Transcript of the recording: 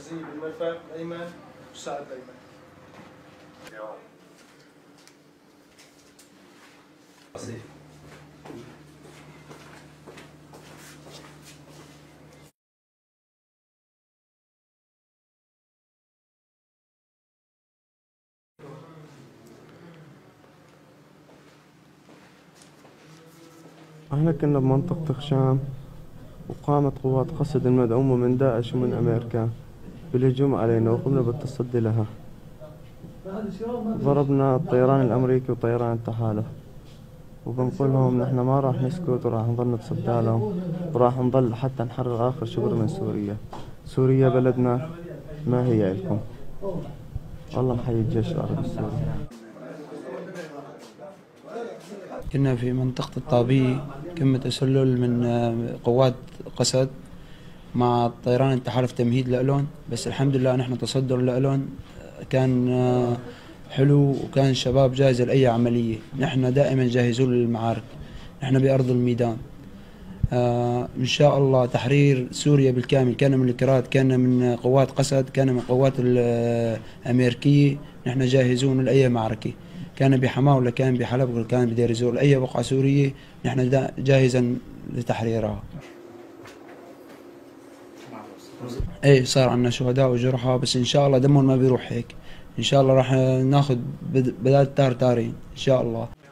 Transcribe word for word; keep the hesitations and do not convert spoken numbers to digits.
المركزية بالمرفق الأيمن والساعد الأيمن. احنا كنا بمنطقة خشام، وقامت قوات قسد المدعومة من داعش ومن أمريكا بالهجوم علينا، وقمنا بالتصدي لها. ضربنا الطيران الأمريكي وطيران التحالف، وبنقول لهم نحن ما راح نسكت وراح نضل نتصدى لهم، وراح نضل حتى نحرر آخر شبر من سوريا. سوريا بلدنا، ما هي إلكم. والله محيي الجيش العربي السوري. كنا في منطقة الطابية، كم تسلل من قوات قسد مع طيران التحالف تمهيد لألون، بس الحمد لله نحن تصدر لألون كان حلو، وكان الشباب جاهزة لأي عملية. نحن دائما جاهزون للمعارك، نحن بأرض الميدان. آه إن شاء الله تحرير سوريا بالكامل، كان من الكرات، كان من قوات قسد، كان من قوات الأمريكية. نحن جاهزون لأي معركة، كان بحماة ولا كان بحلب ولا كان بدير الزور، أي بقعة سورية نحن جاهزا لتحريرها. ايه صار عندنا شهداء وجرحى، بس ان شاء الله دمهم ما بيروح هيك. ان شاء الله راح ناخذ بدال تار تارين ان شاء الله.